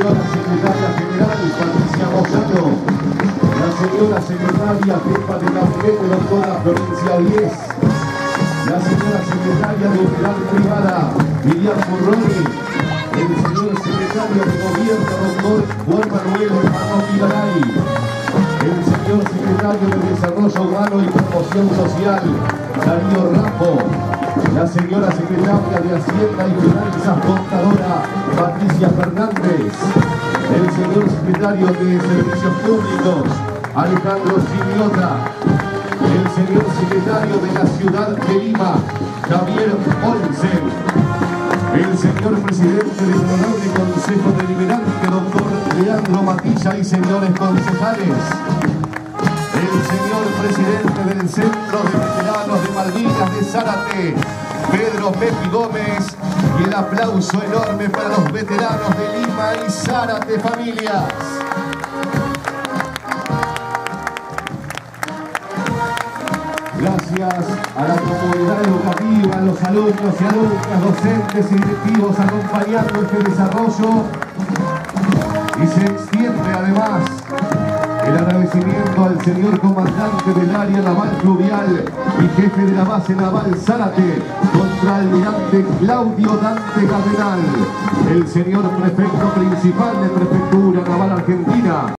señora secretaria general Patricia Moyano, la señora secretaria jefa de gabinete doctora Florencia Díez, la señora secretaria de Unidad Privada Miriam Furroni, el señor secretario de Gobierno doctor Juan Manuel Hermano Vigaray, el señor secretario de Desarrollo Humano y Promoción Social Darío Rambo, la señora secretaria de Hacienda y Finanzas contadora Patricia Fernández, el señor secretario de Servicios Públicos Alejandro Simiota, el señor secretario de la Ciudad de Lima Javier Olsen, el señor presidente del Honorable Consejo Deliberante doctor Leandro Matilla y señores concejales, el señor presidente del Centro de Veteranos de Malvinas de Zárate, Pedro Pepi Gómez, y el aplauso enorme para los veteranos de Lima y Zárate, familias. Gracias a la comunidad educativa, a los alumnos y alumnas, docentes y directivos acompañando este desarrollo, y se extiende además el agradecimiento al señor comandante del área naval fluvial y jefe de la base naval Zárate, contraalmirante Claudio Dante Cardenal, el señor prefecto principal de Prefectura Naval Argentina.